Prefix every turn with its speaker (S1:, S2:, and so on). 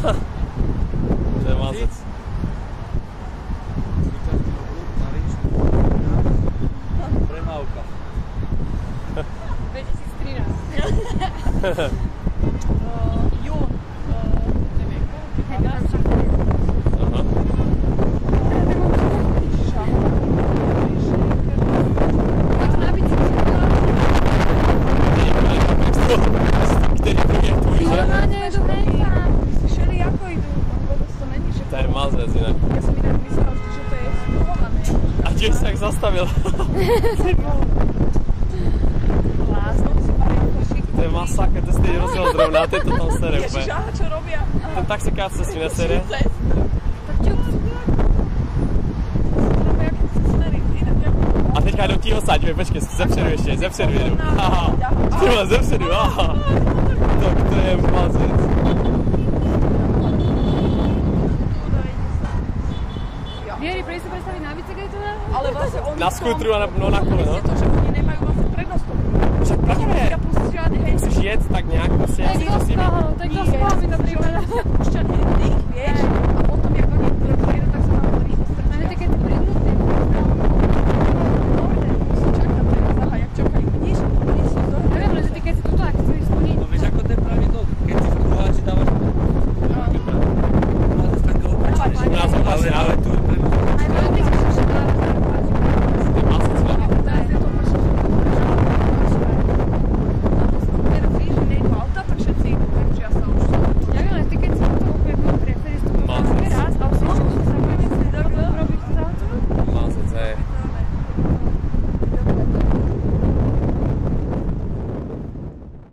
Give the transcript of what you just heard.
S1: To je mazec. Premávka.
S2: 2013. Jún. Neviem,
S1: Aha. Který první je tvůj, že?
S2: Všeli ako idú, vôbec to není, že...
S1: To je mazec inak.
S2: Ja som inak myslela, že to je schované.
S1: A tiež sa jak zastavil.
S2: Bláznom si majú košík.
S1: To je masaker, to si rozdiel zrovna, a tieto tam sere úplne.
S2: Ježiš, aha, čo robia?
S1: Ten taxikář sa si nesere. A teďka jdou tího saď, počkej, zepředu ještě, zepředu jedu. Haha, tyhle, zepředu, aha. To je mazec.
S3: Vieri, prejď sa predstaviť na bicykletu?
S2: Ale vlastne oni
S1: Na skútru a na kole, no.
S2: to, že oni nemajú vlastne prednosť.
S1: Však právě, musíš jet tak nějak prostě.
S3: Tak to z toho, mi to prípada.
S2: Púšťať tých, vieš,